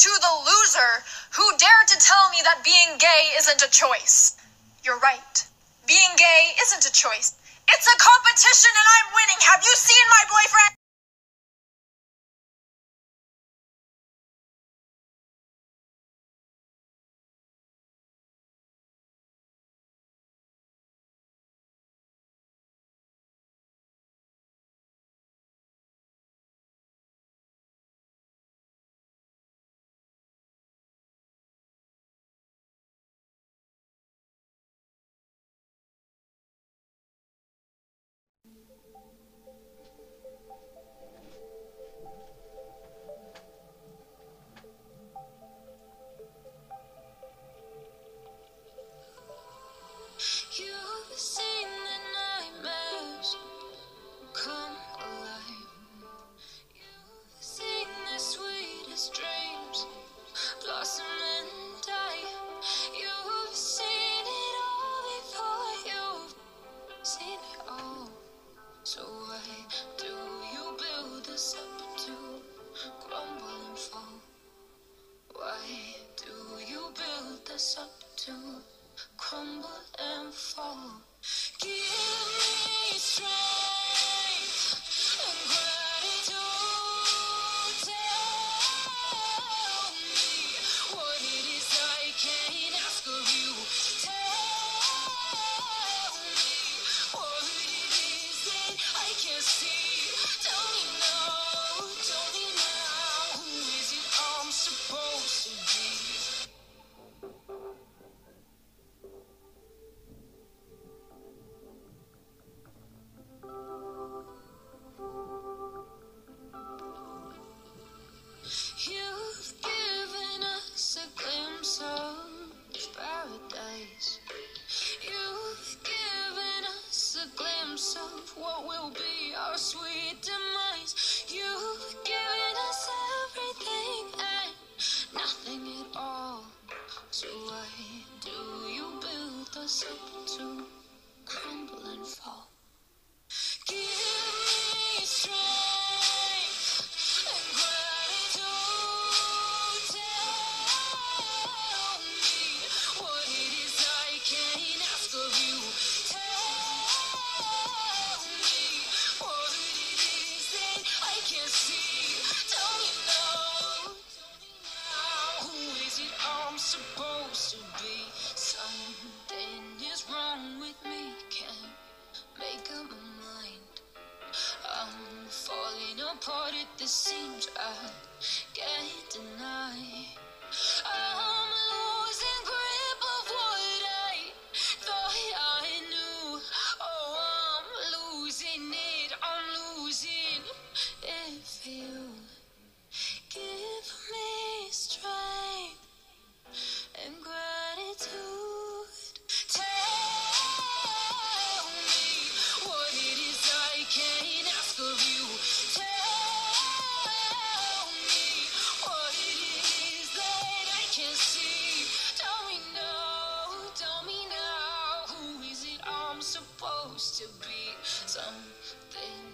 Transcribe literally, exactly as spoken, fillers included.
to the loser who dared to tell me that being gay isn't a choice. You're right. Being gay isn't a choice. It's a competition and I'm winning. Have you seen my boyfriend? You've seen the nightmares come alive. You've seen the sweetest dreams blossom and die. You've seen it all before. You've seen it all. So why do you build us up to crumble and fall? Why do you build us up to crumble and fall? Give me strength and gratitude. Tell me what it is I can't ask of you. Tell me what it is that I can't see. Tell me now, tell me now, who is it I'm supposed to be? You've given us a glimpse of paradise. You've given us a glimpse of what will be our sweet demise. You've given us everything and nothing at all. So why do you build us up to crumble and fall? Give me strength and gratitude. Tell me what it is I can't ask of you. Tell me what it is that I can't see. Tell me now, tell me now, who is it I'm supposed to be? Something is wrong with me, can't make up my mind. I'm falling apart at the seams, I can't deny. I'm losing grip of what I thought I knew. Oh, I'm losing it, I'm losing it for you. Give me strength and gratitude. Tell me what it is I can't ask of you. Tell me what it is that I can't see. Tell me now, tell me now, who is it I'm supposed to be? Something